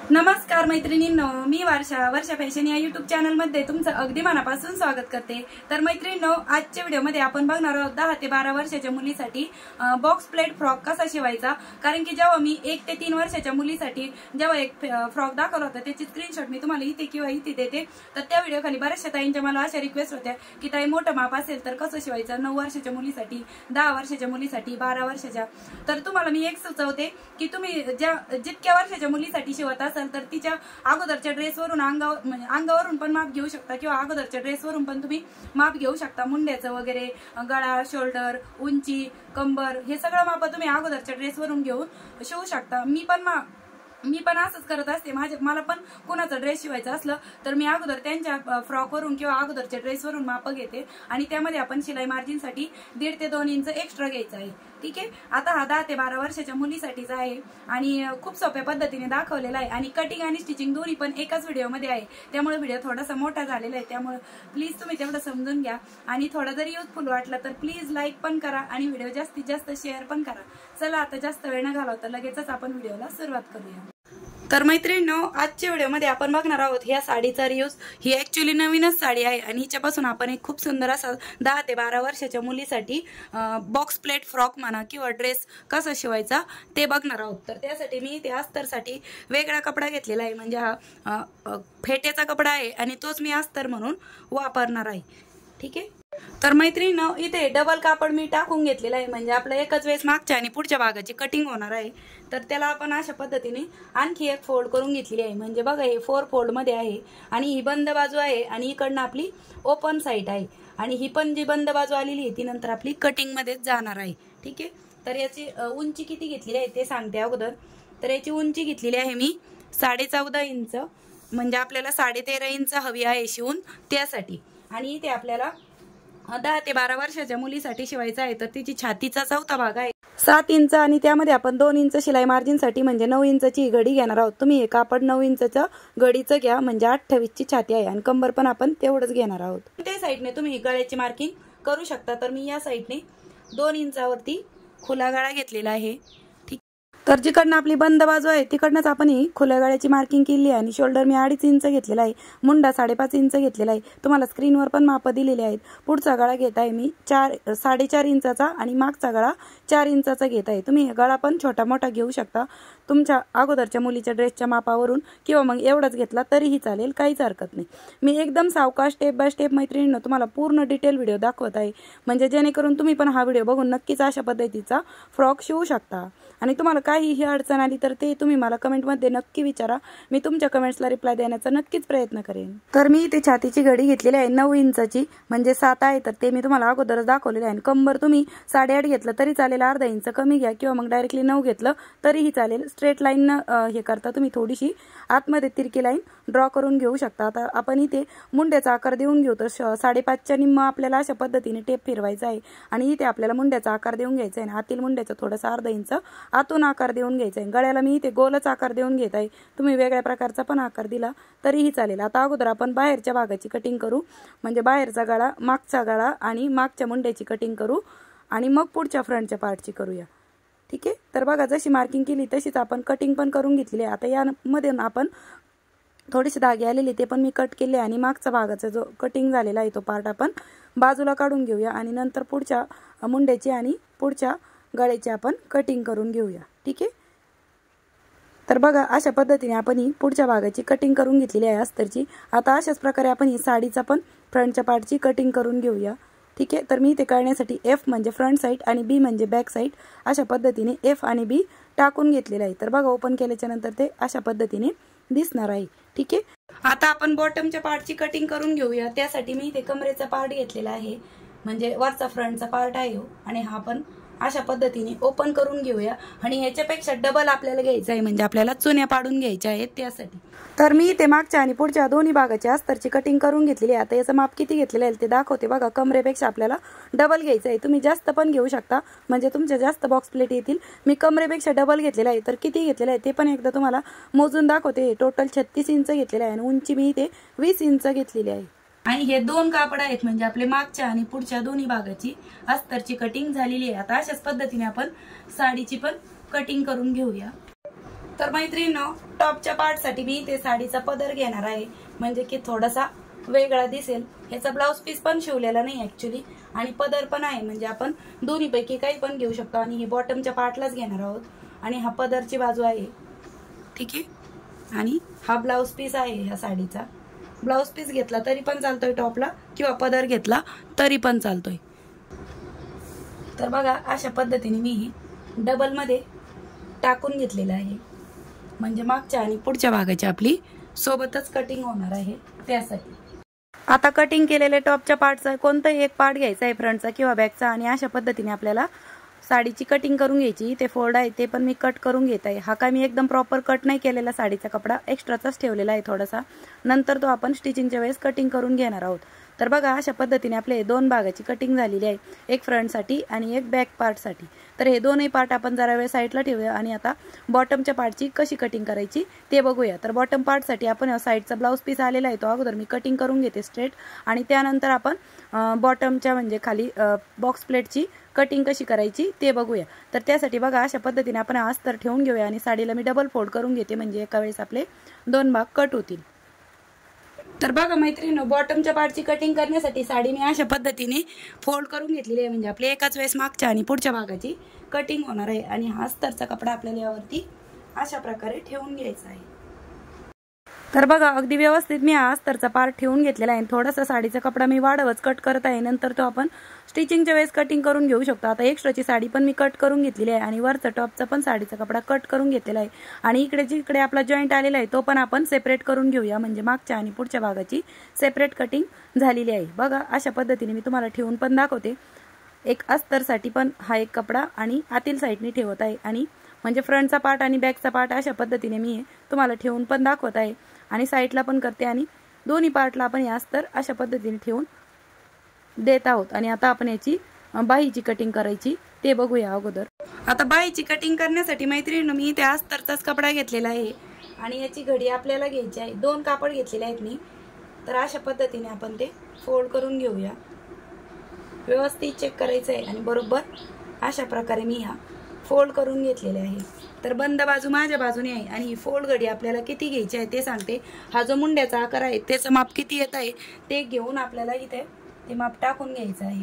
नमस्कार मैत्रिणींनो, मी वर्षा फॅशन या युट्यूब चॅनल मध्ये तुमचं अगदी मनापासून स्वागत करते। तर मैत्रिणींनो, आजच्या व्हिडिओमध्ये आपण बघणार आहोत 10 ते 12 वर्षाच्या मुलीसाठी बॉक्स प्लेट फ्रॉक कसा शिवायचा। कारण की जेव्हा मी 1 ते 3 वर्षाच्या मुलीसाठी जेव्हा एक फ्रॉक दाखवला होता त्याची स्क्रीनशॉट मी तुम्हाला इथे किंवा इथे देते। तर त्या व्हिडिओ खाली बऱ्याचशा ताईंच्या मला अशा रिक्वेस्ट होत्या की ताई मोठं माप असेल तर कसं शिवायचं 9 वर्षाच्या मुलीसाठी, 10 वर्षाच्या मुलीसाठी, 12 वर्षाच्या। तर तुम्हाला मी एक सुचवते की तुम्ही जितक्या वर्षाच्या मुलीसाठी शिवत असाल तर तिच्या अगोदरच्या ड्रेसवरून अंगावरून पण माप घेऊ शकता किंवा अगोदरच्या ड्रेसवरून पण तुम्ही माप घेऊ शकता। मुंड्याचं वगैरे, गळा, शोल्डर, उंची, कंबर हे सगळं माप तुम्ही अगोदरच्या ड्रेसवरून घेऊन शिवू शकता। मी पण असंच करत असते। मला पण कोणाचा ड्रेस शिवायचा असलं तर मी अगोदर त्यांच्या फ्रॉकवरून किंवा अगोदरच्या ड्रेसवरून माप घेते आणि त्यामध्ये आपण शिलाई मार्जिनसाठी 1.5 ते 2 इंच एक्स्ट्रा घ्यायचं आहे। ठीक आहे। आता हा 10 ते 12 वर्षाच्या मुलीसाठीचा आहे आणि खूप सोप्या पद्धतीने दाखवलेला आहे आणि कटिंग आणि स्टिचिंग दोन्ही पण एकाच व्हिडिओमध्ये आहे। त्यामुळे व्हिडिओ थोडासा मोठा झालेला आहे, त्यामुळे प्लीज तुम्ही तेवढं समजून घ्या आणि थोडा जरी युजफुल वाटला तर प्लीज लाईक पण करा आणि व्हिडिओ जास्तीत जास्त शेअर पण करा। चला आता जास्त वेळ न घालवता लगेचच आपण व्हिडिओला सुरुवात करूया। तर मैत्रिणींनो, आजच्या व्हिडिओमध्ये आपण बघणार आहोत ह्या साडीचा रियूज। ही ऍक्च्युअली नवीनच साडी आहे आणि हिच्यापासून आपण एक खूप सुंदर असा 10 ते 12 वर्षाच्या मुलीसाठी बॉक्स प्लेट फ्रॉक म्हणा किंवा ड्रेस कसा शिवायचा ते बघणार आहोत। तर त्यासाठी मी इथे अस्तरसाठी वेगळा कपडा घेतलेला आहे, म्हणजे हा फेट्याचा कपडा आहे आणि तोच मी अस्तर म्हणून वापरणार आहे। ठीक आहे। तर मैत्रिणींनो, इथे डबल कापड मी टाकून घेतलेला आहे, म्हणजे आपलं एकच वेळेस मागच्या आणि पुढच्या भागाची कटिंग होणार आहे। तर त्याला आपण अशा पद्धतीने आणखी एक फोल्ड करून घेतलेली आहे, म्हणजे बघा हे 4 फोल्ड मध्ये आहे आणि ही बंद बाजू आहे आणि इकडनं आपली ओपन साइड आहे आणि ही पण जी बंद बाजू आलेली आहे ती नंतर आपली कटिंग मध्येच जाणार आहे। ठीक आहे। तर याची उंची किती घेतलेली आहे ते सांगते अगोदर। तर याची उंची घेतलेली आहे मी 14.5 इंच, म्हणजे आपल्याला 13.5 इंच हवी आहे शिवून त्यासाठी। आणि इथे आपल्याला 10 ते 12 वर्षाच्या मुलीसाठी शिवायचा आहे तर तिची छातीचा चौथा भाग आहे 7 इंच आणि त्यामध्ये आपण 2 इंच शिलाई मार्जिनसाठी म्हणजे 9 इंचची घडी घेणार आहोत। तुम्ही हे कापड 9 इंचचं घडीचं घ्या, म्हणजे 28 ची छाती आहे आणि कंबर पण आपण तेवढंच घेणार आहोत। त्या साईडने तुम्ही गळ्याची मार्किंग करू शकता। तर मी या साईडने 2 इंचावरती खुला गळा घेतलेला आहे। तर जिकडनं आपली बंद बाजू आहे तिकडनंच आपण ही खुल्या गळ्याची मार्किंग केली आहे आणि शोल्डर मी 2.5 इंच घेतलेला आहे, मुंडा 5.5 इंच घेतलेला आहे। तुम्हाला स्क्रीनवर पण माप दिलेले आहेत। पुढचा गळा घेत आहे मी 4.5 इंचाचा आणि मागचा गळा 4 इंचाचा घेत आहे। तुम्ही गळा पण छोटा मोठा घेऊ शकता तुमच्या अगोदरच्या मुलीच्या ड्रेसच्या मापावरून किंवा मग एवढाच घेतला तरीही चालेल, काहीच हरकत नाही। मी एकदम सावकाश स्टेप बाय स्टेप मैत्रिणींनो तुम्हाला पूर्ण डिटेल व्हिडिओ दाखवत आहे, म्हणजे जेणेकरून तुम्ही पण हा व्हिडिओ बघून नक्कीच अशा पद्धतीचा फ्रॉक शिवू शकता। आणि तुम्हाला काहीही अडचण आली तर ते तुम्ही मला कमेंटमध्ये नक्की विचारा, मी तुमच्या कमेंट्सला रिप्लाय देण्याचा नक्कीच प्रयत्न करेन। तर मी इथे छातीची घडी घेतलेली आहे 9 इंचाची, म्हणजे 7 आहे तर ते मी तुम्हाला अगोदरच दाखवलेलं आहे। कंबर तुम्ही 8.5 घेतलं तरी चालेल, अर्धा इंच कमी घ्या किंवा मग डायरेक्टली 9 घेतलं तरीही चालेल। स्ट्रेट लाईन हे करता तुम्ही थोडीशी आतमध्ये तिरकी लाईन ड्रॉ करून घेऊ शकता। आता आपण इथे मुंड्याचा आकार देऊन घेऊ, तर 5.5च्या निम्मा आपल्याला अशा पद्धतीने टेप फिरवायचा आहे आणि इथे आपल्याला मुंड्याचा आकार देऊन घ्यायचा आहे। आतील मुंड्याचा थोडासा अर्धा इंच आतून आकार देऊन घ्यायचा आहे। गळ्याला मी इथे गोलच आकार देऊन घेत आहे, तुम्ही वेगळ्या प्रकारचा पण आकार दिला तरीही चालेल। आता अगोदर आपण बाहेरच्या भागाची कटिंग करू, म्हणजे बाहेरचा गळा, मागचा गळा आणि मागच्या मुंड्याची कटिंग करू आणि मग पुढच्या फ्रंटच्या पार्टची करूया। ठीक आहे। तर बघा जशी मार्किंग केली तशीच आपण कटिंग पण करून घेतलेली आहे। आता यामध्ये आपण थोडेसे धागे आलेले ते पण मी कट केले आणि मागचा भागाचा जो कटिंग झालेला आहे तो पार्ट आपण बाजूला काढून घेऊया आणि नंतर पुढच्या मुंड्याची आणि पुढच्या गळ्याची आपण कटिंग करून घेऊया। ठीक आहे। तर बघा अशा पद्धतीने आपण ही पुढच्या भागाची कटिंग करून घेतलेली आहे अस्तरची। आता अशाच प्रकारे आपण ही साडीचा पण फ्रंटच्या पार्टची कटिंग करून घेऊया। ठीक आहे। तर मी इथे करण्यासाठी F म्हणजे फ्रंट साईड आणि B म्हणजे बॅक साईड अशा पद्धतीने F आणि B टाकून घेतलेलं आहे। तर बघा ओपन केल्याच्या नंतर ते अशा पद्धतीने दिसणार आहे। ठीक आहे। आता आपण बॉटमच्या पार्टची कटिंग करून घेऊया। त्यासाठी मी इथे कमरेचा पार्ट घेतलेला आहे, म्हणजे वरचा फ्रंटचा पार्ट आहे आणि हा पण अशा पद्धतीने ओपन करून घेऊया आणि ह्याच्यापेक्षा डबल आपल्याला घ्यायचं आहे, म्हणजे आपल्याला चुन्या पाडून घ्यायच्या आहेत त्यासाठी। तर मी इथे मागच्या आणि पुढच्या दोन्ही भागाची अस्तरची कटिंग करून घेतलेली आहे। आता याचं माप किती घेतलेलं आहे ते दाखवते। बघा कमरेपेक्षा आपल्याला डबल घ्यायचं आहे, तुम्ही जास्त पण घेऊ शकता म्हणजे तुमच्या जास्त बॉक्स प्लेट येतील। मी कमरेपेक्षा डबल घेतलेला आहे, तर किती घेतलेलं आहे ते पण एकदा तुम्हाला मोजून दाखवते। टोटल 36 इंच घेतलेलं आहे आणि उंची मी इथे 20 इंच घेतलेली आहे। आणि हे 2 कापड आहेत, म्हणजे आपले मागच्या आणि पुढच्या दोन्ही भागाची अस्तरची कटिंग झालेली आहे। आता अशाच पद्धतीने आपण साडीची पण कटिंग करून घेऊया। तर मैत्रिणींनो, टॉपच्या पार्टसाठी मी ते साडीचा पदर घेणार आहे, म्हणजे की थोडासा वेगळा दिसेल. ह्याचा ब्लाउज पीस पण शिवलेला नाही ऍक्च्युली, आणि पदर पण आहे, म्हणजे आपण दोन्हीपैकी काही पण घेऊ शकतो. आणि हे बॉटमच्या पार्टलाच घेणार आहोत, आणि हा पदरची बाजू आहे, ठीक आहे. आणि हा ब्लाउज पीस आहे ह्या साडीचा. ब्लाउज पीस घेतला तरी पण चालतोय टॉपला, किंवा पदर घेतला तरी पण चालतोय. तर बघा, अशा पद्धतीने मी डबल मध्ये टाकून घेतलेलं आहे, म्हणजे मागच्या आणि पुढच्या भागाची आपली सोबतच कटिंग होणार आहे त्यासाठी. आता कटिंग केलेले टॉपच्या पार्टचा कोणताही एक पार्ट घ्यायचा आहे, फ्रंटचा किंवा बॅकचा, आणि अशा पद्धतीने आपल्याला साडीची कटिंग करून घ्यायची. ते फोल्ड आहे ते पण मी कट करून घेत आहे. हा काय मी एकदम प्रॉपर कट नाही केलेला, साडीचा कपडा एक्स्ट्राचाच ठेवलेला आहे थोडासा, नंतर तो आपण स्टिचिंगच्या वेळेस कटिंग करून घेणार आहोत. तर बघा, अशा पद्धतीने आपले दोन भागाची कटिंग झालेली आहे, एक फ्रंटसाठी आणि एक बॅक पार्टसाठी. तर हे दोनही पार्ट आपण जरा वेळ साईडला ठेवूया, आणि आता बॉटमच्या पार्टची कशी कटिंग करायची ते बघूया. तर बॉटम पार्टसाठी आपण साईडचा ब्लाउज पीस आलेला आहे, तो अगोदर मी कटिंग करून घेते स्ट्रेट, आणि त्यानंतर आपण बॉटमच्या म्हणजे खाली बॉक्स प्लेटची कटिंग कशी करायची ते बघूया. तर त्यासाठी बघा, अशा पद्धतीने आपण अस्तर ठेवून घेऊया, आणि साडीला मी डबल फोल्ड करून घेते, म्हणजे एका वेळेस आपले दोन भाग कट होतील. तर बघा मैत्रिणींनो, बॉटमच्या पार्टची कटिंग करण्यासाठी साडी मी अशा पद्धतीने फोल्ड करून घेतलेली आहे, म्हणजे आपली एकाच वेळेस मागच्या आणि पुढच्या भागाची कटिंग होणार आहे. आणि हा अस्तरचा कपडा आपल्याला यावरती अशा प्रकारे ठेवून घ्यायचा आहे. तर बघा, अगदी व्यवस्थित मी हा अस्तरचा पार्ट ठेवून घेतलेला आहे. थोडासा साडीचा कपडा मी वाढवच कट करत आहे, नंतर तो आपण स्टिचिंगच्या वेळेस कटिंग करून घेऊ शकतो. आता एक्स्ट्राची साडी पण मी कट करून घेतलेली आहे, आणि वरचा टॉपचा पण साडीचा कपडा कट करून घेतलेला आहे. आणि इकडे जिकडे आपला जॉईंट आलेला आहे तो पण आपण सेपरेट करून घेऊया, म्हणजे मागच्या आणि पुढच्या भागाची सेपरेट कटिंग झालेली आहे. बघा, अशा पद्धतीने मी तुम्हाला ठेवून पण दाखवते. एक अस्तरसाठी पण हा एक कपडा आणि आतील साईडने ठेवत आहे, आणि म्हणजे फ्रंटचा पार्ट आणि बॅकचा पार्ट अशा पद्धतीने मी तुम्हाला ठेवून पण दाखवत आहे, आणि साईडला पण करते, आणि दोन्ही पार्टला आपण हे अस्तर अशा पद्धतीने ठेवून देत आहोत. आणि आता आपण याची बाहीची कटिंग करायची ते बघूया अगोदर. आता बाहीची कटिंग करण्यासाठी मैत्रिणींनो, मी त्या अस्तरचाच कपडा घेतलेला आहे, आणि याची घडी आपल्याला घ्यायची आहे. दोन कापड घेतलेले आहेत मी. तर अशा पद्धतीने आपण ते फोल्ड करून घेऊया, व्यवस्थित चेक करायचं आहे, आणि बरोबर अशा प्रकारे मी हा फोल्ड करून घेतलेले आहे. तर बंद बाजू माझ्या बाजूने आहे, आणि ही फोल्ड घडी आपल्याला किती घ्यायची आहे ते सांगते. हा जो मुंड्याचा आकार आहे त्याचं माप किती येत आहे ते घेऊन आपल्याला इथे ते माप टाकून घ्यायचं आहे.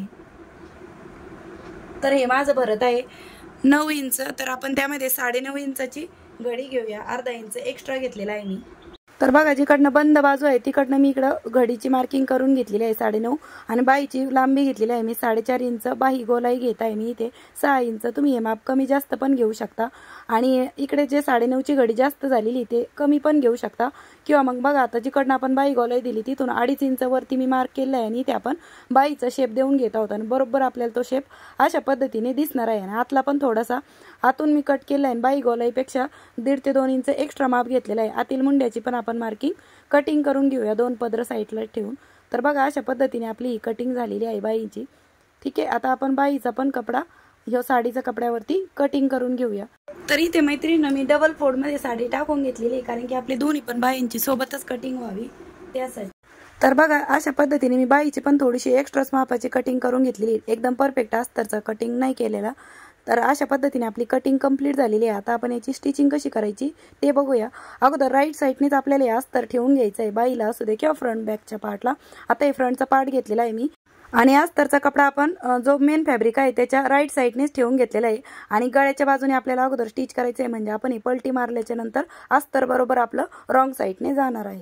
तर हे माझं भरत आहे 9 इंच, तर आपण त्यामध्ये 9.5 इंचाची घडी घेऊया. अर्धा इंच एक्स्ट्रा घेतलेला आहे मी. तर बघा, जिकडनं बंद बाजू आहे तिकडनं मी इकडं घडीची मार्किंग करून घेतलेली आहे 9.5, आणि बाहीची लांबी घेतलेली आहे मी 4.5 इंच. बाही गोलाई घेत आहे मी इथे 6 इंच. तुम्ही हे माप कमी जास्त पण घेऊ शकता, आणि इकडे जे 9.5ची घडी जास्त झालेली ते कमी पण घेऊ शकता, किंवा मग बघा, आता जिकडनं आपण बाही गोलाई दिली तिथून 2.5 इंच वरती मी मार्क केलं आहे, आणि इथे आपण बाहीचा शेप देऊन घेत आहोत, आणि बरोबर आपल्याला तो शेप अशा पद्धतीने दिसणार आहे. आणि आतला पण थोडासा आतून मी कट केला आहे, बाही गोलाईपेक्षा 1.5 ते 2 इंच एक्स्ट्रा माप घेतलेला आहे. आतील मुंड्याची पण आपण मार्किंग कटिंग करून घेऊया, 2 पदर साईडला ठेवून. तर बघा, अशा पद्धतीने आपली ही कटिंग झालेली आहे बाहीची, ठीक आहे. आता आपण बाहीचा पण कपडा ह्या साडीच्या कपड्यावरती कटिंग करून घेऊया. तर इथे मैत्रिणींनो, मी डबल फोल्ड मध्ये साडी टाकून घेतलेली आहे, कारण की आपली दोन्ही पण बाहींची सोबतच कटिंग व्हावी त्यासाठी. तर बघा, अशा पद्धतीने मी बाहीची पण थोडीशी एक्स्ट्राच मापाची कटिंग करून घेतलेली, एकदम परफेक्ट अस्तरचा कटिंग नाही केलेला. तर अशा पद्धतीने आपली कटिंग कंप्लीट झालेली आहे. आता आपण याची स्टिचिंग कशी करायची ते बघूया. अगोदर राईट साईडनेच आपल्याला हे अस्तर ठेवून घ्यायचं आहे, बाईला असू दे किंवा फ्रंट बॅकच्या पार्टला. आता हे फ्रंटचा पार्ट घेतलेला आहे मी, आणि अस्तरचा कपडा आपण जो मेन फॅब्रिक आहे त्याच्या राईट साईडनेच ठेवून घेतलेला आहे, आणि गळ्याच्या बाजूने आपल्याला अगोदर स्टिच करायचं आहे, म्हणजे आपण ही पलटी मारल्याच्या नंतर अस्तर बरोबर आपलं रॉंग साईडने जाणार आहे.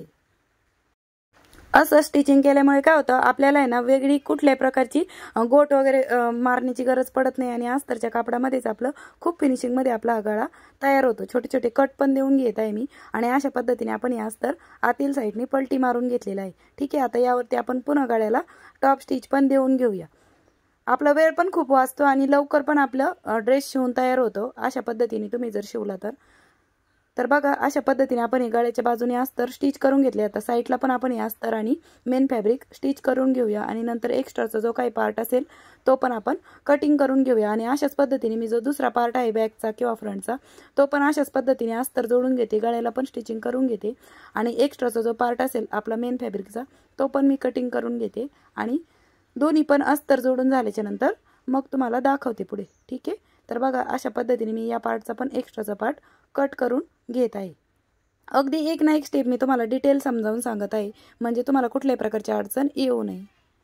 असं स्टिचिंग केल्यामुळे काय होतं, आपल्याला आहे ना वेगळी कुठल्याही प्रकारची गोट वगैरे मारण्याची गरज पडत नाही, आणि अस्तरच्या कापडामध्येच आपलं खूप फिनिशिंगमध्ये आपला हा गळा तयार होतो. छोटे छोटे कट पण देऊन घेत आहे मी, आणि अशा पद्धतीने आपण हे अस्तर आतील साईडने पलटी मारून घेतलेला आहे, ठीक आहे. आता यावरती आपण पुन्हा गळ्याला टॉप स्टिच पण देऊन घेऊया. आपला वेळ पण खूप वाचतो, आणि लवकर पण आपलं ड्रेस शिवून तयार होतो अशा पद्धतीने तुम्ही जर शिवला तर बघा, अशा पद्धतीने आपण हे गळ्याच्या बाजूने अस्तर स्टिच करून घेतले. आता साईडला पण आपण हे अस्तर आणि मेन फॅब्रिक स्टिच करून घेऊया, आणि नंतर एक्स्ट्राचा जो काही पार्ट असेल तो पण आपण कटिंग करून घेऊया. आणि अशाच पद्धतीने मी जो दुसरा पार्ट आहे बॅकचा किंवा फ्रंटचा तो पण अशाच पद्धतीने अस्तर जोडून घेते, गळ्याला पण स्टिचिंग करून घेते, आणि एक्स्ट्राचा जो पार्ट असेल आपला मेन फॅब्रिकचा तो पण मी कटिंग करून घेते, आणि दोन्ही पण अस्तर जोडून झाल्याच्या नंतर मग तुम्हाला दाखवते पुढे, ठीक आहे. तर बघा, अशा पद्धतीने मी या पार्टचा पण एक्स्ट्राचा पार्ट कट करून घेत आहे। अगदी एक ना एक स्टेप मी तुम्हाला डिटेल समजावून सांगत आहे, म्हणजे तुम्हाला कुठल्याही प्रकारची अडचण येऊ नये।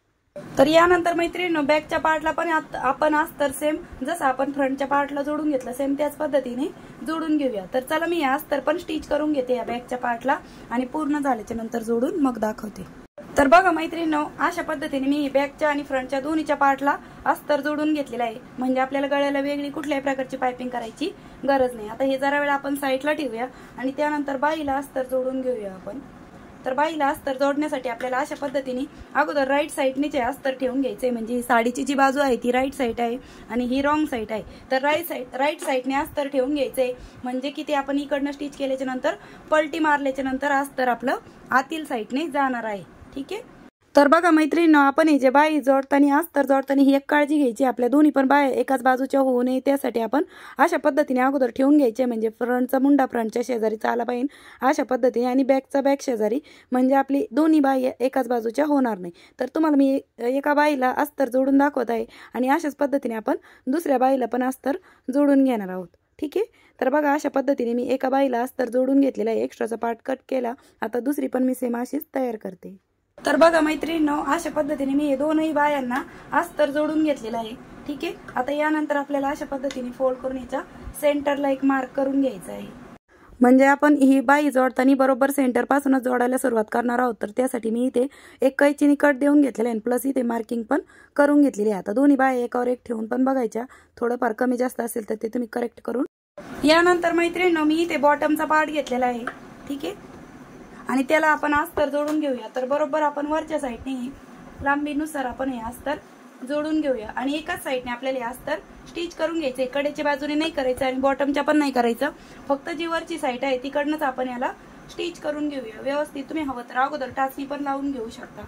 तर यानंतर मैत्रिणींनो, बॅकच्या पार्टला पण आपण अस्तर सेम जसं आपण फ्रंटच्या पार्टला जोडून घेतलं सेम त्याच पद्धतीने जोडून घेऊया। तर चला मी या अस्तर पण स्टिच करून घेते या बॅकच्या पार्टला आणि पूर्ण झाल्याच्या नंतर जोडून मग दाखवते। तर बघा मैत्रिणींनो, अशा पद्धतीने मी बॅकच्या आणि फ्रंटच्या दोन्हीच्या पार्टला अस्तर जोडून घेतलेला आहे, म्हणजे आपल्याला गळ्याला वेगळी कुठल्याही प्रकारची पायपिंग करायची गरज नाही। आता हे जरा वेळ आपण साईडला ठेवूया आणि त्यानंतर बाईला अस्तर जोडून घेऊया आपण। तर बाईला अस्तर जोडण्यासाठी आपल्याला अशा पद्धतीने अगोदर राईट साईडने अस्तर ठेवून घ्यायचे, म्हणजे साडीची जी बाजू आहे ती राईट साईड आहे आणि ही रॉंग साईड आहे। तर राईट साईडने अस्तर ठेवून घ्यायचे, म्हणजे किती आपण इकडनं स्टिच केल्याच्या नंतर पलटी मारल्याच्या नंतर अस्तर आपलं आतील साईडने जाणार आहे। ठीक आहे। तर बघा मैत्रिणींनो, आपण हे जे बाई जोडताना अस्तर जोडताना ही एक काळजी घ्यायची, आपल्या दोन्ही पण बाया एकाच बाजूच्या होऊ नये त्यासाठी आपण अशा पद्धतीने अगोदर ठेवून घ्यायचे, म्हणजे फ्रंटचा मुंडा फ्रंटच्या शेजारी आला पाहिजे अशा पद्धतीने आणि बॅकचा बॅक शेजारी, म्हणजे आपली दोन्ही बाई एकाच बाजूच्या होणार नाही। तर तुम्हाला मी एका बाईला अस्तर जोडून दाखवत आहे आणि अशाच पद्धतीने आपण दुसऱ्या बाईला पण अस्तर जोडून घेणार आहोत। ठीक आहे। तर बघा अशा पद्धतीने मी एका बाईला अस्तर जोडून घेतलेला आहे, एक्स्ट्राचा पार्ट कट केला। आता दुसरी पण मी सेम अशीच तयार करते। तर बघा मैत्रिणींनो, अशा पद्धतीने मी दोनही बायांना अस्तर जोडून घेतलेला आहे। ठीक आहे। आता यानंतर आपल्याला अशा पद्धतीने फोल्ड करून याच्या सेंटरला एक मार्क करून घ्यायचा आहे, म्हणजे आपण ही बाई जोडताना बरोबर सेंटर पासूनच जोडायला सुरुवात करणार आहोत। तर त्यासाठी मी इथे एक कैचीने कट देऊन घेतलेला आहे, प्लस इथे मार्किंग पण करून घेतलेली आहे। आता दोन्ही बाया एकावर एक ठेवून पण बघायच्या, थोडंफार कमी जास्त असेल तर ते तुम्ही करेक्ट करून। यानंतर मैत्रिणींनो, मी इथे बॉटमचा पार्ट घेतलेला आहे। ठीक आहे। आणि त्याला आपण अस्तर जोडून घेऊया। तर बरोबर आपण वरच्या साईडने लांबीनुसार आपण हे अस्तर जोडून घेऊया आणि एकाच साईडने आपल्याला हे अस्तर स्टिच करून घ्यायचे, कडेच्या बाजूने नाही करायचं आणि बॉटमच्या पण नाही करायचं, फक्त जी वरची साईड आहे तिकडनंच आपण याला स्टिच करून घेऊया व्यवस्थित। तुम्ही हवं तर अगोदर टाचणी पण लावून घेऊ शकता।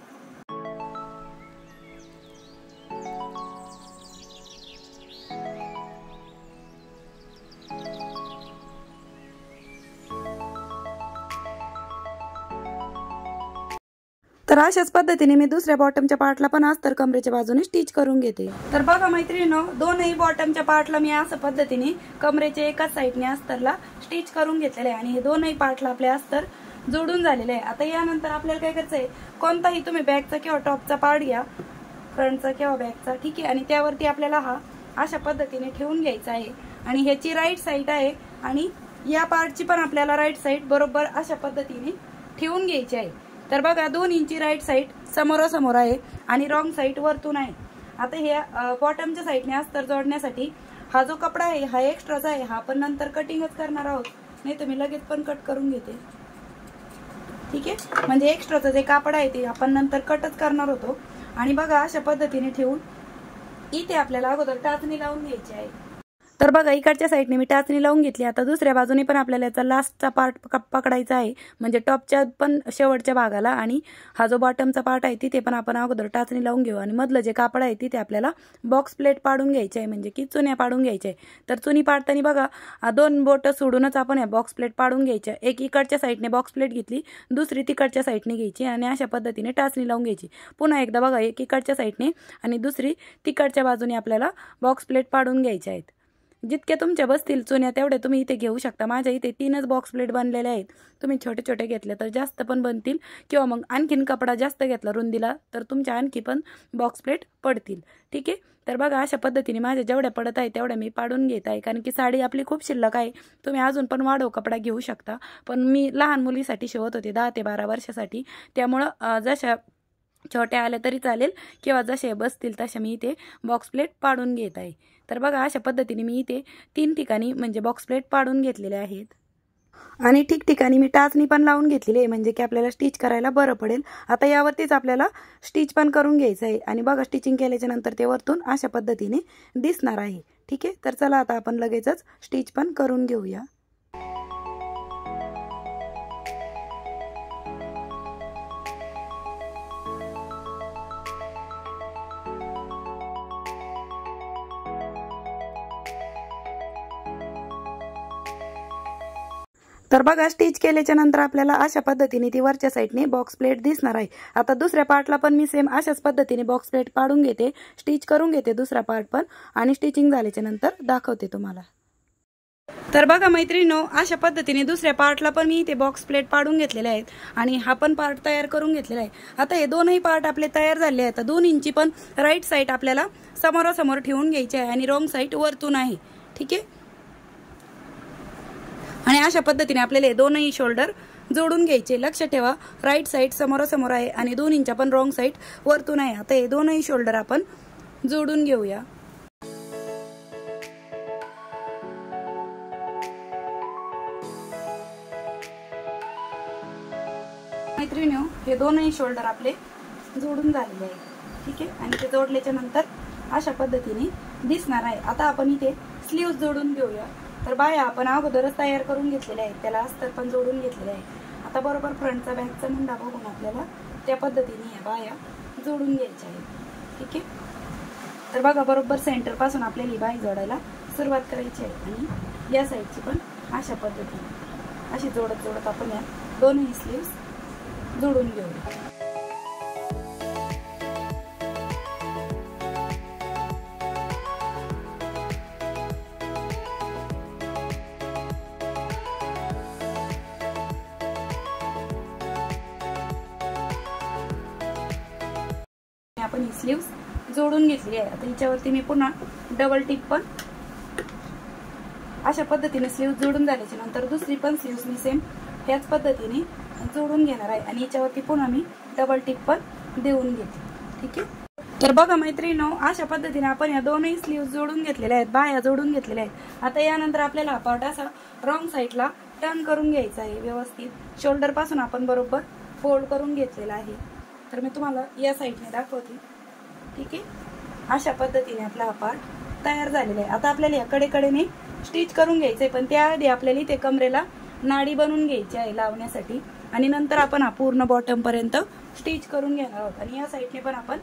तर अशाच पद्धतीने मी दुसऱ्या बॉटमच्या पार्टला पण अस्तर कमरेच्या बाजूने स्टिच करून घेते। तर बघा मैत्रिणींनो, दोनही बॉटमच्या पार्टला मी अशा पद्धतीने कमरेच्या एकाच साईडने अस्तरला स्टिच करून घेतलेले आहे आणि हे दोनही पार्टला आपले अस्तर जोडून झालेले आहे। आता यानंतर आपल्याला काय करायचं आहे, कोणताही तुम्ही बॅकचा किंवा टॉपचा पार्ट घ्या, फ्रंटचा किंवा बॅकचा। ठीक आहे। आणि त्यावरती आपल्याला हा अशा पद्धतीने ठेवून घ्यायचा आहे आणि ह्याची राईट साईड आहे आणि या पार्टची पण आपल्याला राईट साईड बरोबर अशा पद्धतीने ठेवून घ्यायची आहे। तर बघा 2 इंची राईट साईड समोरासमोर आहे आणि रॉंग साईड वरतून आहे। आता हे बॉटमच्या साईडने अस्तर जोडण्यासाठी हा जो कपडा आहे हा एक्स्ट्राचा आहे, हा पण नंतर कटिंगच करणार आहोत, नाही तर मी लगेच पण कट करून घेते। ठीक आहे। म्हणजे एक्स्ट्राचं जे कापड आहे ते आपण नंतर कटच करणार होतो। आणि बघा अशा पद्धतीने ठेवून इथे आपल्याला अगोदर टाचणी लावून घ्यायची आहे। तर बघा इकडच्या साईडने मी टाचणी लावून घेतली। आता दुसऱ्या बाजूने पण आपल्याला याचा लास्टचा पार्ट पकडायचा आहे, म्हणजे टॉपच्या पण शेवटच्या भागाला आणि हा जो बॉटमचा पार्ट आहे तिथे पण आपण अगोदर टाचणी लावून घेऊ आणि मधलं जे कापड आहे तिथे आपल्याला बॉक्स प्लेट पाडून घ्यायची आहे, म्हणजे की चुन्या पाडून घ्यायच्या आहे। तर चुनी पाडताना बघा 2 बोट सोडूनच आपण या बॉक्स प्लेट पाडून घ्यायच्या। एक इकडच्या साईडने बॉक्स प्लेट घेतली, दुसरी तिकडच्या साईडने घ्यायची आणि अशा पद्धतीने टाचणी लावून घ्यायची। पुन्हा एकदा बघा एक इकडच्या साईडने आणि दुसरी तिकडच्या बाजूने आपल्याला बॉक्स प्लेट पाडून घ्यायच्या आहेत। जितके तुमच्या बसतील चुन्या तेवढे तुम्ही इथे घेऊ शकता। माझ्या इथे 3च बॉक्स प्लेट बनलेले आहेत, तुम्ही छोटे छोटे घेतले तर जास्त पण बनतील किंवा मग आणखीन कपडा जास्त घेतला रुंदीला तर तुमच्या आणखी पण बॉक्स प्लेट पडतील। ठीक आहे। तर बघा अशा पद्धतीने माझ्या जेवढ्या पडत आहे तेवढ्या मी पाडून घेत आहे, कारण की साडी आपली खूप शिल्लक आहे, तुम्ही अजून पण वाढव कपडा घेऊ शकता। पण मी लहान मुलीसाठी शिवत होते 10 ते 12 वर्षासाठी, त्यामुळं जशा छोट्या आल्या तरी चालेल किंवा जसे बसतील तशा मी इथे बॉक्स प्लेट पाडून घेत आहे। तर बघा अशा पद्धतीने मी इथे 3 ठिकाणी म्हणजे बॉक्स प्लेट पाडून घेतलेले आहेत आणि ठिकठिकाणी मी टाचणी पण लावून घेतलेली आहे, म्हणजे की आपल्याला स्टिच करायला बरं पडेल। आता यावरतीच आपल्याला स्टिच पण करून घ्यायचं आहे आणि बघा स्टिचिंग केल्याच्या नंतर ते वरतून अशा पद्धतीने दिसणार आहे। ठीक आहे। तर चला आता आपण लगेचच स्टिच पण करून घेऊया। तर बघा स्टिच केल्याच्या नंतर आपल्याला अशा पद्धतीने ती वरच्या साईडने बॉक्स प्लेट दिसणार आहे। आता दुसऱ्या पार्टला पण मी सेम अशाच पद्धतीने बॉक्स प्लेट पाडून घेते, स्टिच करून घेते दुसरा पार्ट पण आणि स्टिचिंग झाल्याच्या नंतर दाखवते तुम्हाला। तर बघा मैत्रिणींनो, अशा पद्धतीने दुसऱ्या पार्टला पण मी इथे बॉक्स प्लेट पाडून घेतलेले आहेत आणि हा पण पार्ट तयार करून घेतलेला आहे। आता हे दोनही पार्ट आपले तयार झाले आहेत। 2 इंची पण राईट साईड आपल्याला समोरासमोर ठेवून घ्यायची आहे आणि रॉंग साईड वरतून आहे, ठीक आहे। आणि अशा पद्धतीने आपल्याला हे दोनही शोल्डर जोडून घ्यायचे। लक्ष ठेवा, राईट साईड समोरासमोर आहे आणि 2 इंच पण रॉंग साईड वरतून आहे। आता हे दोनही शोल्डर आपण जोडून घेऊया। मैत्रिणींनो, हे दोनही शोल्डर आपले जोडून झालेले आहे, ठीक आहे। आणि ते जोडल्याच्या नंतर अशा पद्धतीने दिसणार आहे। आता आपण इथे स्लीव्ज जोडून घेऊया। तर बाया आपण अगोदरच तयार करून घेतलेले आहेत, त्याला अस्तर पण जोडून घेतलेले आहे। आता बरोबर फ्रंटचा बॅकचा मुंडा बघून आपल्याला त्या पद्धतीने या बाया जोडून घ्यायच्या आहेत, ठीक आहे। तर बघा, बरोबर सेंटर पासून आपल्याला ही बाई जोडायला सुरुवात करायची आहे आणि या साईडची पण अशा पद्धतीने अशी जोडत जोडत आपण या दोनही स्लीव्ज जोडून घेऊया। आपण ही स्लीव्स जोडून घेतली आहे। आता हिच्यावरती मी पुन्हा डबल टिप पण अशा पद्धतीने स्लीव्स जोडून झाल्याच्या नंतर दुसरी पण स्लीव्स मी सेम ह्याच पद्धतीने जोडून घेणार आहे आणि याच्यावरती पुन्हा मी डबल टिप पण देऊन घेते, ठीक आहे। तर बघा मैत्रिणींनो, अशा पद्धतीने आपण या दोनही स्लीव्स जोडून घेतलेल्या आहेत, बाया जोडून घेतलेल्या आहेत। आता यानंतर आपल्याला हा पार्ट असा रॉंग साईडला टर्न करून घ्यायचा आहे व्यवस्थित। शोल्डर पासून आपण बरोबर फोल्ड करून घेतलेला आहे। तर मी तुम्हाला या साईडने दाखवते, ठीक आहे। अशा पद्धतीने आपला हा पार्ट तयार झालेला आहे। आता आपल्याला या कडेकडेने स्टिच करून घ्यायचंय, पण त्याआधी आपल्याला इथे कमरेला नाडी बनवून घ्यायची आहे लावण्यासाठी आणि नंतर आपण हा पूर्ण बॉटम पर्यंत स्टिच करून घेणार आहोत। आणि या साईडने पण आपण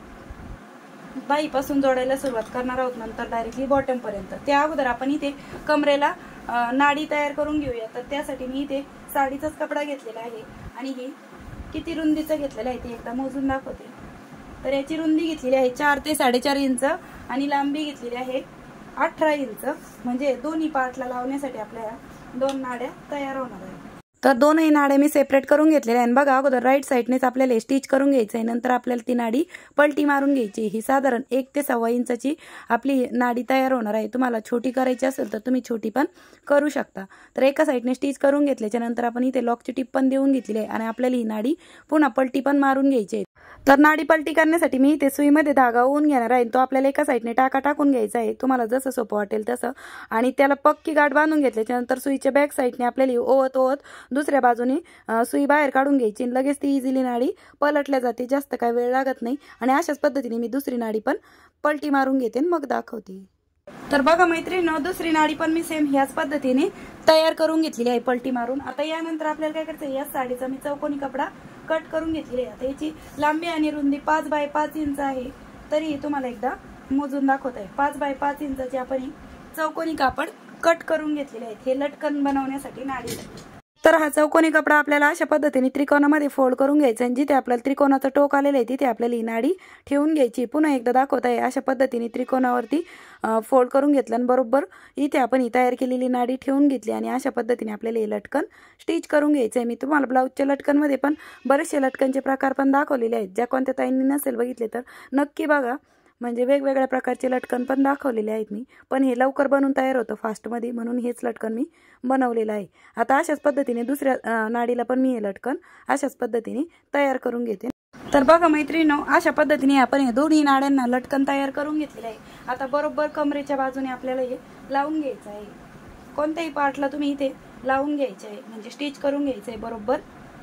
बाईपासून जोडायला सुरुवात करणार आहोत, नंतर डायरेक्टली बॉटम पर्यंत। त्या अगोदर आपण इथे कमरेला नाडी तयार करून घेऊया। तर त्यासाठी मी इथे साडीचाच कपडा घेतलेला आहे आणि हे किती रुंदीचं घेतलेलं आहे ते एकदा मोजून दाखवते। तर याची रुंदी घेतलेली आहे 4 ते 4.5 इंच आणि लांबी घेतलेली आहे 18 इंच। म्हणजे दोन्ही पार्टला लावण्यासाठी आपल्याला 2 नाड्या तयार होणार आहेत। तर दोनही नाड्या मी सेपरेट करून घेतलेल्या आहेत। बघा, अगोदर राईट साईडनेच आपल्याला स्टिच करून घ्यायचं आहे, नंतर आपल्याला ती नाडी पलटी मारून घ्यायची। ही साधारण 1 ते 1.25 इंचाची आपली नाडी तयार होणार आहे। तुम्हाला छोटी करायची असेल तर तुम्ही छोटी पण करू शकता। तर एका साईडने स्टिच करून घेतल्याच्या नंतर आपण इथे लॉकची टिप पण देऊन घेतली आहे आणि आपल्याला ही नाडी पुन्हा पलटी पण मारून घ्यायची आहे। तर नाडी पलटी करण्यासाठी मी इथे सुईमध्ये धागा ओवून घेणार आहे। तो आपल्याला एका साईडने टाकून घ्यायचा आहे, तुम्हाला जसं सोपं वाटेल तसं। आणि त्याला पक्की गाठ बांधून घेतल्याच्या नंतर सुईच्या बॅक साईडने आपल्याला ओवत दुसऱ्या बाजूने सुई बाहेर काढून घ्यायची। लगेच ती इझिली नाडी पलटल्या जाते, जास्त काय वेळ लागत नाही। आणि अशाच पद्धतीने मी दुसरी नाडी पण पलटी मारून घेते मग दाखवते। तर बघा मैत्रिणींनो, दुसरी नाडी पण मी सेम ह्याच पद्धतीने तयार करून घेतलेली आहे पलटी मारून। आता यानंतर आपल्याला काय करायचं, या साडीचा मी चौकोनी कपडा कट करून घेतलेली आहे। आता याची लांबी आणि रुंदी 5 बाय 5 इंच आहे। तरी तुम्हाला एकदा मोजून दाखवत आहे। 5 बाय 5 इंचाचे आपण चौकोनी कापड कट करून घेतलेले आहेत, हे लटकन बनवण्यासाठी नाडीसाठी। तर हा चौकोनी कपडा आपल्याला अशा पद्धतीने त्रिकोणामध्ये फोल्ड करून घ्यायचा आणि जिथे आपल्याला त्रिकोणाचं टोक आलेलं आहे तिथे आपल्याला ही नाडी ठेवून घ्यायची। पुन्हा एकदा दाखवत आहे, अशा पद्धतीने त्रिकोणावरती फोल्ड करून घेतलं आणि बरोबर इथे आपण ही तयार केलेली नाडी ठेवून घेतली आणि अशा पद्धतीने आपल्याला हे लटकन स्टिच करून घ्यायचं आहे। मी तुम्हाला ब्लाऊजच्या लटकनमध्ये पण बरेचसे लटकनचे प्रकार पण दाखवलेले आहेत, ज्या कोणत्या ताईंनी नसेल बघितले तर नक्की बघा। म्हणजे वेगवेगळ्या प्रकारचे लटकन पण दाखवलेले आहेत मी, पण हे लवकर बनवून तयार होतं फास्टमध्ये, म्हणून हेच लटकन मी बनवलेलं आहे। आता अशाच पद्धतीने दुसऱ्या नाडीला पण मी हे लटकन अशाच पद्धतीने तयार करून घेते। तर बघा मैत्रिणींनो, अशा पद्धतीने आपण हे दोन्ही नाड्यांना लटकन तयार करून घेतलेले आहे। आता बरोबर कमरेच्या बाजूने आपल्याला हे लावून घ्यायचं आहे। कोणत्याही पार्टला तुम्ही इथे लावून घ्यायचे आहे, म्हणजे स्टिच करून घ्यायचं आहे बरोबर।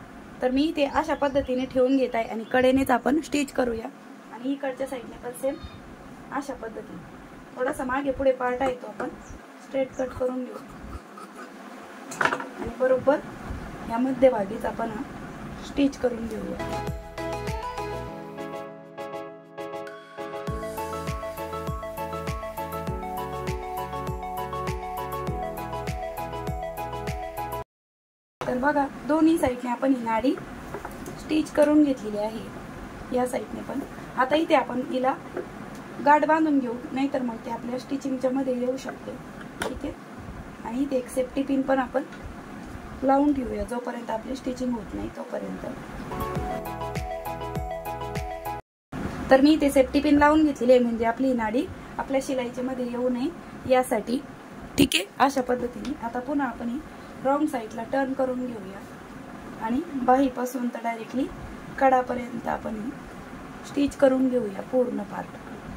तर मी इथे अशा पद्धतीने ठेवून घेत आहे आणि कडेनेच आपण स्टिच करूया। आणि इकडच्या साईडने पण सेम अशा पद्धतीने थोडासा मागे पुढे पार्ट आहे तो आपण स्ट्रेट कट करून घेऊ आणि बरोबर या मध्यभागीच आपण स्टिच करून घेऊया। तर बघा, दोन्ही साईडने आपण ही नाडी स्टिच करून घेतलेली आहे या साईडने पण। आता इथे आपण हिला गाठ बांधून घेऊ, नाहीतर मग ते आपल्या स्टिचिंगच्या मध्ये येऊ शकते, ठीक आहे। आणि इथे एक सेफ्टी पिन पण आपण लावून ठेवूया जोपर्यंत आपली स्टिचिंग होत नाही तोपर्यंत. तर मी इथे सेफ्टी पिन लावून घेतलेली आहे, म्हणजे आपली नाडी आपल्या शिलाईच्या मध्ये येऊ नये यासाठी. ठीक आहे, अशा पद्धतीने आता पुन्हा आपण रॉंग साईडला टर्न करून घेऊया आणि बाहीपासून तर डायरेक्टली कडापर्यंत आपण स्टिच करून घेऊया पूर्ण पार्ट.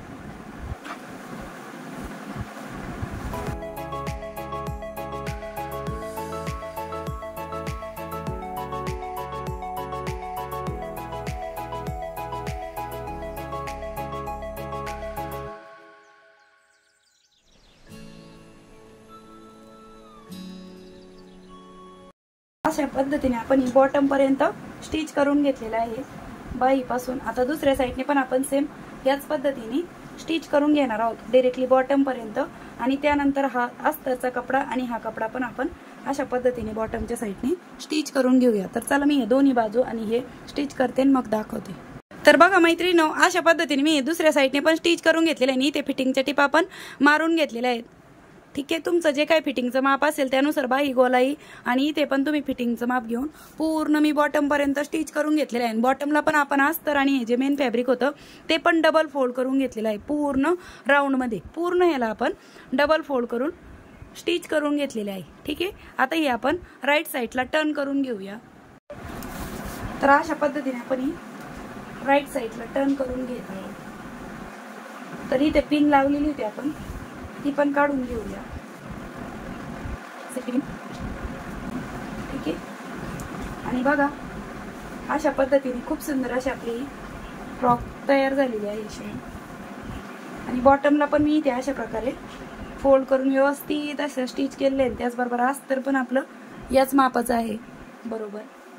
अशा पद्धतीने आपण बॉटम पर्यंत स्टिच करून घेतलेला आहे बाहीपासून. आता दुसऱ्या साईडने पण आपण सेम याच पद्धतीने स्टिच करून घेणार आहोत डायरेक्टली बॉटम पर्यंत. आणि त्यानंतर हा अस्तरचा कपडा आणि हा कपडा पण आपण अशा पद्धतीने बॉटमच्या साईडने स्टिच करून घेऊया. तर चला मी हे दोन्ही बाजू आणि हे स्टिच करते मग दाखवते. तर बघा मैत्रिणींनो, अशा पद्धतीने मी दुसऱ्या साईडने पण स्टिच करून घेतलेले आहे. इथे फिटिंगच्या टिपा पण मारून घेतलेल्या आहेत. ठीक आहे, तुमचं जे काही फिटिंगचं माप असेल त्यानुसार बाही गोलाई आणि इथे पण तुम्ही फिटिंगचं माप घेऊन पूर्ण मी बॉटम पर्यंत स्टिच करून घेतलेलं आहे. बॉटमला पण आपण अस्तर आणि हे जे मेन फॅब्रिक होतं ते पण डबल फोल्ड करून घेतलेलं आहे पूर्ण राऊंड मध्ये. पूर्ण ह्याला आपण डबल फोल्ड करून स्टिच करून घेतलेले आहे. ठीक आहे, आता हे आपण राईट साईडला टर्न करून घेऊया. तर अशा पद्धतीने आपण राईट साईडला टर्न करून घेत आहोत. तर इथे पिन लावलेली होती आपण ती पण काढून घेऊया. ठीक आहे, आणि बघा अशा पद्धतीने खूप सुंदर अशी आपली फ्रॉक तयार झालेली आहे. आणि बॉटमला पण मी इथे अशा प्रकारे फोल्ड करून व्यवस्थित असं स्टिच केलेलं आहे. त्याचबरोबर अस्तर पण आपलं याच मापाचं आहे बरोबर.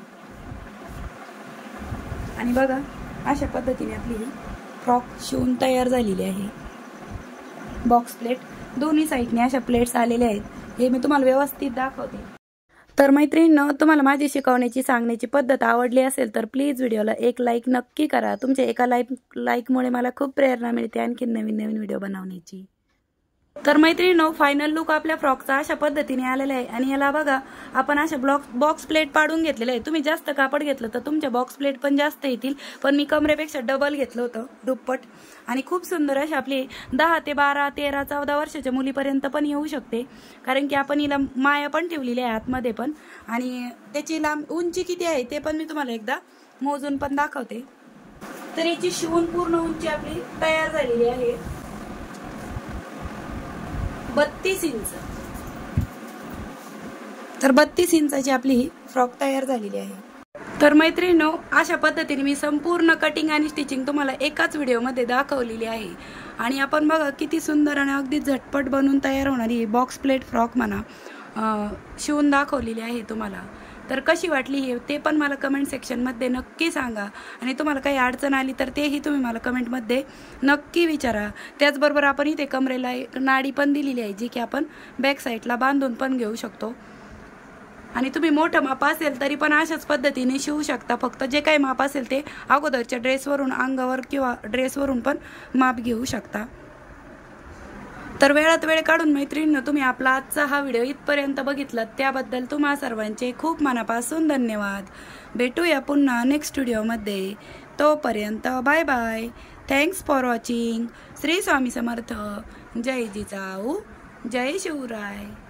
आणि बघा अशा पद्धतीने आपली ही फ्रॉक शिवून तयार झालेली आहे. बॉक्स प्लेट दोन्ही साईडने अशा प्लेट्स आलेल्या आहेत. हे मी तुम्हाला व्यवस्थित दाखवते. तर मैत्रिणींनो, तुम्हाला माझी शिकवण्याची सांगण्याची पद्धत आवडली असेल तर प्लीज व्हिडिओला एक लाईक नक्की करा. तुमच्या एका लाईकमुळे मला खूप प्रेरणा मिळते आणखी नवीन नवीन व्हिडिओ बनवण्याची. तर मैत्रिणींनो, फायनल लुक आपल्या फ्रॉकचा अशा पद्धतीने आलेला आहे. आणि याला बघा आपण अशा बॉक्स प्लेट पाडून घेतलेले आहे. तुम्ही जास्त कापड घेतलं तर तुमच्या बॉक्स प्लेट पण जास्त येतील, पण मी कमरेपेक्षा डबल घेतलं होतं, दुप्पट. आणि खूप सुंदर अशी आपली 10 ते 12, 13, 14 वर्षाच्या मुलीपर्यंत पण येऊ शकते. कारण की आपण हिला माया पण ठेवलेली आहे आतमध्ये पण. आणि त्याची उंची किती आहे ते पण मी तुम्हाला एकदा मोजून पण दाखवते. तर याची शिवून पूर्ण उंची आपली तयार झालेली आहे 32 इंच. तर 32 इंचाची आपली ही फ्रॉक तयार झालेली आहे. तर मैत्रिणींनो, अशा पद्धतीने मी संपूर्ण कटिंग आणि स्टिचिंग तुम्हाला एकाच व्हिडिओमध्ये दाखवलेली आहे. आणि आपण बघा किती सुंदर आणि अगदी झटपट बनवून तयार होणारी बॉक्स प्लेट फ्रॉक म्हणा शिवून दाखवलेली आहे तुम्हाला. तर कशी वाटली हे ते पण मला कमेंट सेक्शनमध्ये नक्की सांगा. आणि तुम्हाला काही अडचण आली तर तेही तुम्ही मला कमेंटमध्ये नक्की विचारा. त्याचबरोबर आपण इथे कमरेला एक नाडी पण दिलेली आहे जी की आपण बॅक साईडला बांधून पण घेऊ शकतो. आणि तुम्ही मोठं माप असेल तरी पण अशाच पद्धतीने शिवू शकता. फक्त जे काही माप असेल ते अगोदरच्या ड्रेसवरून अंगावर किंवा ड्रेसवरून पण माप घेऊ शकता. तर वेळात वेळ काढून मैत्रिणींनो तुम्ही आपला आजचा हा व्हिडिओ इथपर्यंत बघितलात त्याबद्दल तुम्हा सर्वांचे खूप मनापासून धन्यवाद. भेटूया पुन्हा नेक्स्ट व्हिडिओमध्ये. तोपर्यंत bye bye. Thanks for watching. Shri Swami Samarth. जय जिजाऊ. जय शिवराय.